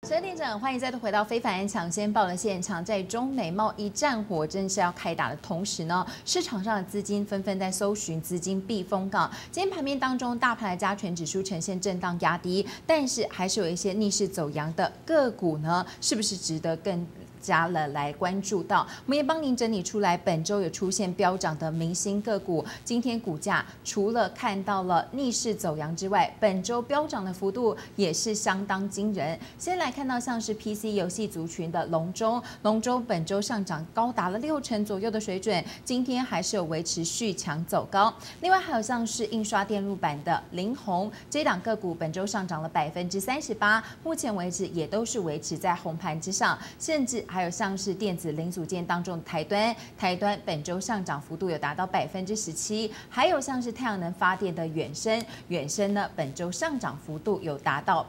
12点整，欢迎再度回到非凡抢先报的现场。在中美贸易战火正是要开打的同时呢，市场上的资金纷纷在搜寻资金避风港。今天盘面当中，大盘的加权指数呈现震荡压低，但是还是有一些逆势走阳的个股呢，是不是值得更加了来关注到？我们也帮您整理出来，本周有出现飙涨的明星个股，今天股价除了看到了逆势走阳之外，本周飙涨的幅度也是相当惊人。先来看到像是 PC 游戏族群的龙舟本周上涨高达了60%左右的水准，今天还是有维持续强走高。另外还有像是印刷电路板的凌鸿这档个股，本周上涨了38%，目前为止也都是维持在红盘之上，甚至还有像是电子零组件当中的台端本周上涨幅度有达到17%，还有像是太阳能发电的远生呢，本周上涨幅度有达到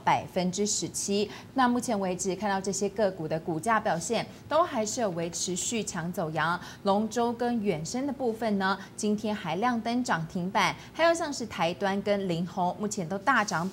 17%。那目前为止看到这些个股的股价表现都还是有维持续强走阳，龙舟跟远生的部分呢，今天还亮灯涨停板，还有像是台端跟凌鸿，目前都大涨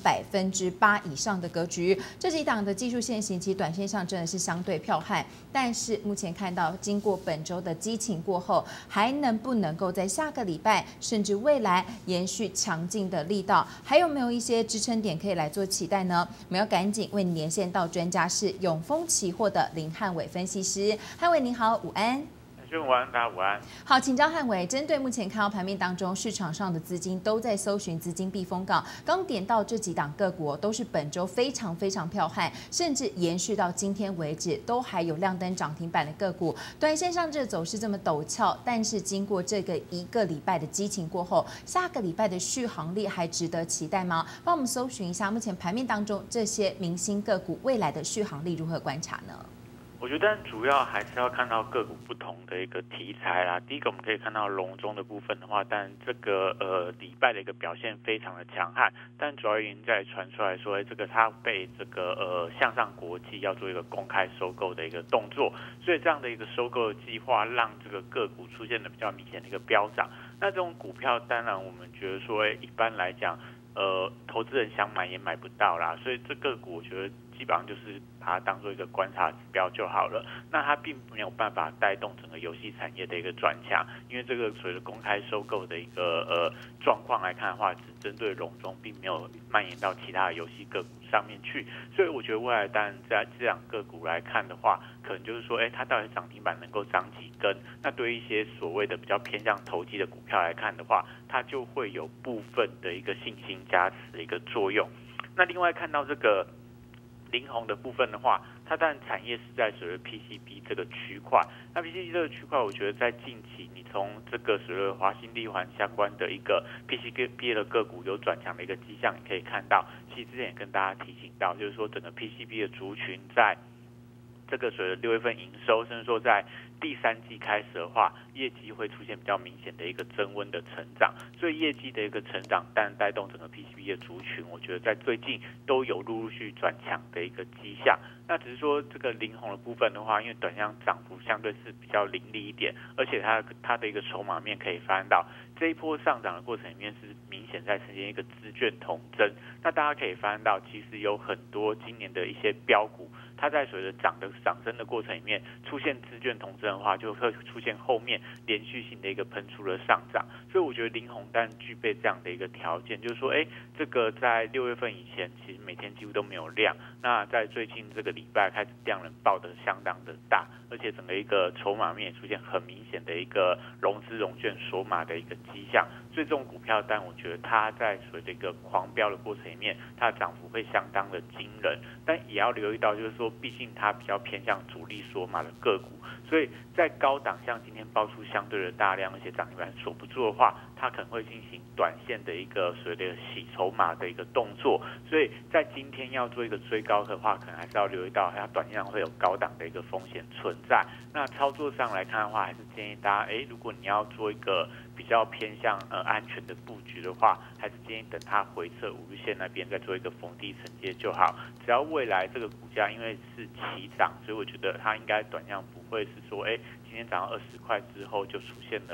8%以上的格局。这几档的技术线型其实短线上真的是相对剽悍，但是目前看到经过本周的激情过后，还能不能够在下个礼拜甚至未来延续强劲的力道，还有没有一些支撑点可以来做期待呢？我们要赶紧为你连线到专家是永丰期货的林汉伟分析师。汉伟您好，午安。 午安，大家午安。 好，请教汉伟，针对目前看到盘面当中市场上的资金都在搜寻资金避风港，刚点到这几档个股都是本周非常剽悍，甚至延续到今天为止都还有亮灯涨停板的个股。短线上这个走势这么陡峭，但是经过这个一个礼拜的激情过后，下个礼拜的续航力还值得期待吗？帮我们搜寻一下目前盘面当中这些明星个股未来的续航力如何观察呢？ 我觉得主要还是要看到个股不同的一个题材啦。第一个我们可以看到龙中的部分的话，但这个礼拜的一个表现非常的强悍，但主要原因在传出来说，这个它被这个向上国际要做一个公开收购的一个动作，所以这样的一个收购的计划让这个个股出现了比较明显的一个飙涨。那这种股票当然我们觉得说，一般来讲，投资人想买也买不到啦，所以这个股我觉得基本上就是把它当做一个观察指标就好了。那它并没有办法带动整个游戏产业的一个转强，因为这个随着公开收购的一个状况来看的话，只针对龙中，并没有蔓延到其他的游戏个股上面去。所以我觉得未来当然在这两个股来看的话，可能就是说，它到底涨停板能够涨几根？那对于一些所谓的比较偏向投机的股票来看的话，它就会有部分的一个信心加持的一个作用。那另外看到这个凌鸿的部分的话，它当然产业是在所谓 PCB 这个区块。那 PCB 这个区块，我觉得在近期，你从这个所谓华新力环相关的一个 PCB 的个股有转强的一个迹象，也可以看到。其实之前也跟大家提醒到，就是说整个 PCB 的族群在这个随着6月份营收，甚至说在第3季开始的话，业绩会出现比较明显的一个增温的成长，所以业绩的一个成长，但带动整个 PCB 的族群，我觉得在最近都有陆续转强的一个迹象。那只是说这个凌鸿的部分的话，因为短线涨幅相对是比较凌厉一点，而且它的一个筹码面可以翻到这一波上涨的过程里面是明显在呈现一个资券同增。那大家可以翻到，其实有很多今年的一些标股，它在随着涨升的过程里面出现资券同增的话，就会出现后面连续性的一个喷出的上涨。所以我觉得凌鸿但具备这样的一个条件，就是说，这个在6月份以前，其实每天几乎都没有量。那在最近这个礼拜开始量能爆得相当的大，而且整个一个筹码面也出现很明显的一个融资融券锁码的一个迹象。所以这种股票，但我觉得它在随着一个狂飙的过程里面，它的涨幅会相当的惊人，但也要留意到，就是说，毕竟它比较偏向主力锁码的个股，所以在高档像今天爆出相对的大量，而且涨停板锁不住的话，它可能会进行短线的一个所谓的洗筹码的一个动作。所以在今天要做一个追高的话，可能还是要留意到它短线上会有高档的一个风险存在。那操作上来看的话，还是建议大家，如果你要做一个比较偏向安全的布局的话，还是建议等它回撤5日线那边再做一个逢低承接就好。只要未来这个股价因为是齐涨，所以我觉得它应该短量不会是说，今天涨到20块之后就出现了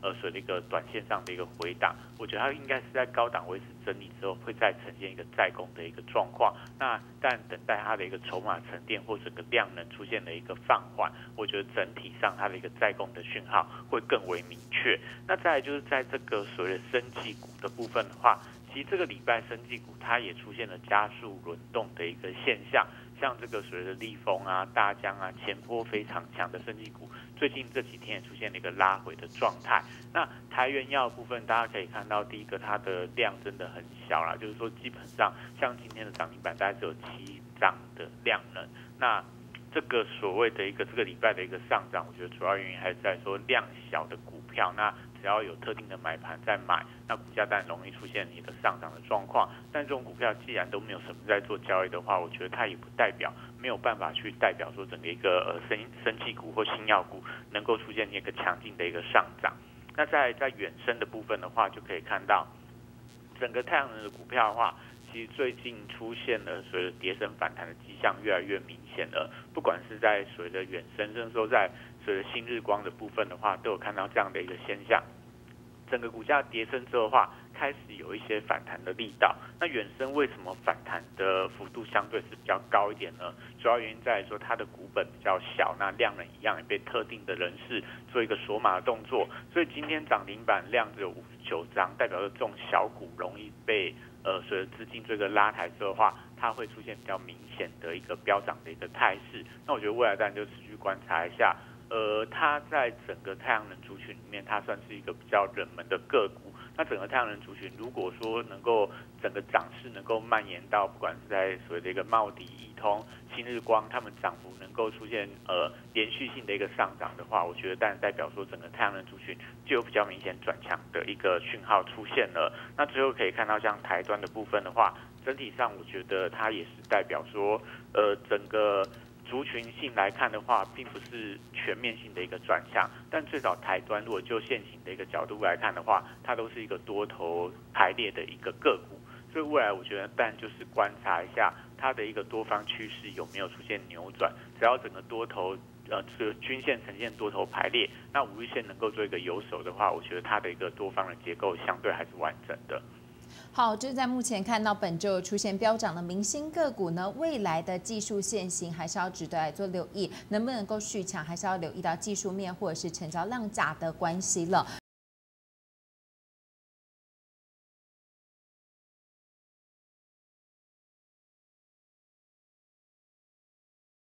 所谓的一个短线上的一个回档，我觉得它应该是在高档维持整理之后，会再呈现一个再攻的一个状况。那但等待它的一个筹码沉淀或整个量能出现了一个放缓，我觉得整体上它的一个再攻的讯号会更为明确。那再来就是在这个所谓的生技股的部分的话，其实这个礼拜生技股它也出现了加速轮动的一个现象，像这个所谓的立丰啊、大江啊，前波非常强的生技股，最近这几天也出现了一个拉回的状态。那台元药部分，大家可以看到，第一个它的量真的很小啦，就是说基本上像今天的涨停板大概只有7张的量能。那这个所谓的一个这个礼拜的一个上涨，我觉得主要原因还是在说量小的股票，那只要有特定的买盘在买，那股价当然容易出现一个上涨的状况。但这种股票既然都没有什么在做交易的话，我觉得它也不代表没有办法去代表说整个一个生技股或新药股能够出现一个强劲的一个上涨。那在远升的部分的话，就可以看到整个太阳能的股票的话，其实最近出现了所谓的跌升反弹的迹象越来越明显了。不管是在所谓的远升，甚至说在所谓的新日光的部分的话，都有看到这样的一个现象。整个股价跌升之后的话，开始有一些反弹的力道。那远升为什么反弹的幅度相对是比较高一点呢？主要原因在于说它的股本比较小，那量能一样也被特定的人士做一个锁码的动作，所以今天涨停板量只有59张，代表着这种小股容易被随着资金这个拉抬之后的话，它会出现比较明显的一个飙涨的一个态势。那我觉得未来当然就持续观察一下。它在整个太阳能族群里面，它算是一个比较冷门的个股。那整个太阳能族群，如果说能够整个涨势能够蔓延到，不管是在所谓的一个茂迪、易通、新日光，他们涨幅能够出现连续性的一个上涨的话，我觉得当然代表说整个太阳能族群就有比较明显转强的一个讯号出现了。那最后可以看到，像台端的部分的话，整体上我觉得它也是代表说，整个族群性来看的话，并不是全面性的一个转向，但最少台端如果就现行的一个角度来看的话，它都是一个多头排列的一个个股，所以未来我觉得当然就是观察一下它的一个多方趋势有没有出现扭转，只要整个多头这个均线呈现多头排列，那5日线能够做一个有手的话，我觉得它的一个多方的结构相对还是完整的。 好，这是在目前看到本周出现飙涨的明星个股呢，未来的技术线型还是要值得来做留意，能不能够续强，还是要留意到技术面或者是成交量价的关系了。